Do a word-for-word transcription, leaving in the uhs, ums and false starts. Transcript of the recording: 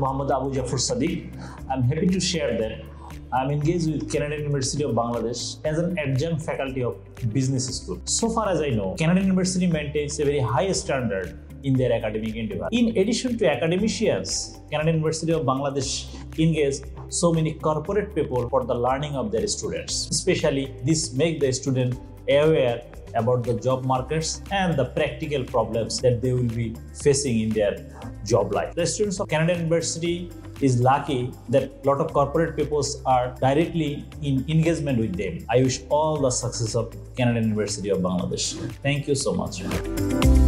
Mohammad Abu Zafor Sadek. I'm happy to share that I'm engaged with Canadian University of Bangladesh as an adjunct faculty of business school. So far as I know, Canadian University maintains a very high standard in their academic endeavor. In addition to academicians, Canadian University of Bangladesh engage so many corporate people for the learning of their students. Especially, this makes the student aware about the job markets and the practical problems that they will be facing in their job life. The students of Canadian University is lucky that a lot of corporate peoples are directly in engagement with them. I wish all the success of Canadian University of Bangladesh. Thank you so much.